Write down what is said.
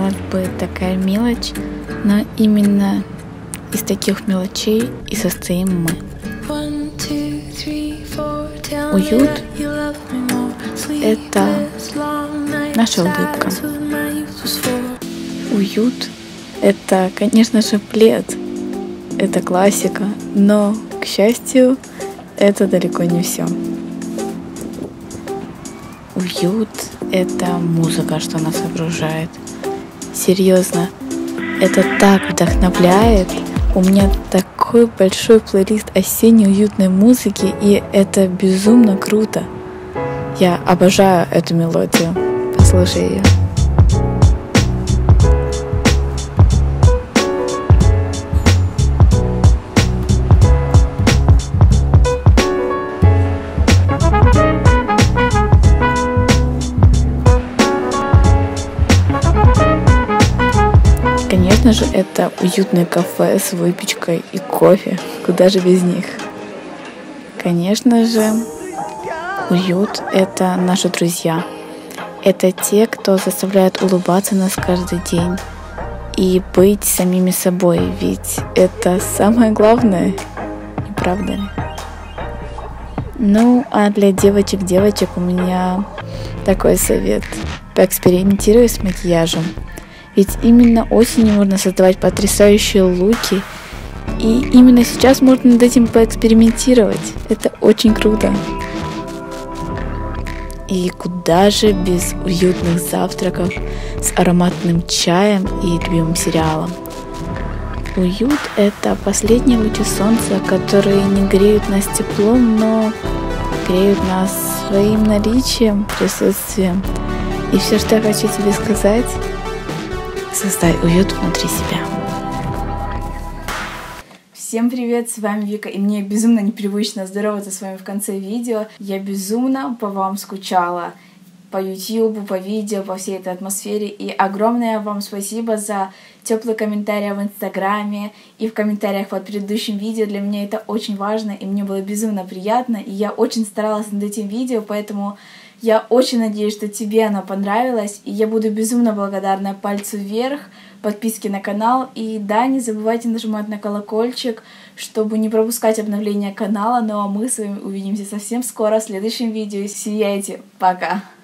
казалось бы, такая мелочь, но именно из таких мелочей и состоим мы. Уют — это наша улыбка. Уют — это, конечно же, плед. Это классика, но, к счастью, это далеко не все. Уют — это музыка, что нас окружает. Серьезно, это так вдохновляет. У меня такой большой плейлист осенней уютной музыки, и это безумно круто. Я обожаю эту мелодию. Послушай ее. Конечно же, это уютное кафе с выпечкой и кофе. Куда же без них? Конечно же, уют — это наши друзья. Это те, кто заставляет улыбаться нас каждый день и быть самими собой, ведь это самое главное, не правда ли? Ну, а для девочек у меня такой совет. Поэкспериментируй с макияжем. Ведь именно осенью можно создавать потрясающие луки, и именно сейчас можно над этим поэкспериментировать. Это очень круто. И куда же без уютных завтраков с ароматным чаем и любимым сериалом. Уют — это последние лучи солнца, которые не греют нас теплом, но греют нас своим наличием, присутствием. И все, что я хочу тебе сказать: создай уют внутри себя. Всем привет, с вами Вика, и мне безумно непривычно здороваться с вами в конце видео. Я безумно по вам скучала. По YouTube, по видео, по всей этой атмосфере. И огромное вам спасибо за теплые комментарии в Инстаграме и в комментариях под предыдущим видео. Для меня это очень важно, и мне было безумно приятно. И я очень старалась над этим видео, поэтому я очень надеюсь, что тебе оно понравилось. И я буду безумно благодарна пальцу вверх, подписке на канал. И да, не забывайте нажимать на колокольчик, чтобы не пропускать обновления канала. Ну а мы с вами увидимся совсем скоро в следующем видео. Сияйте! Пока!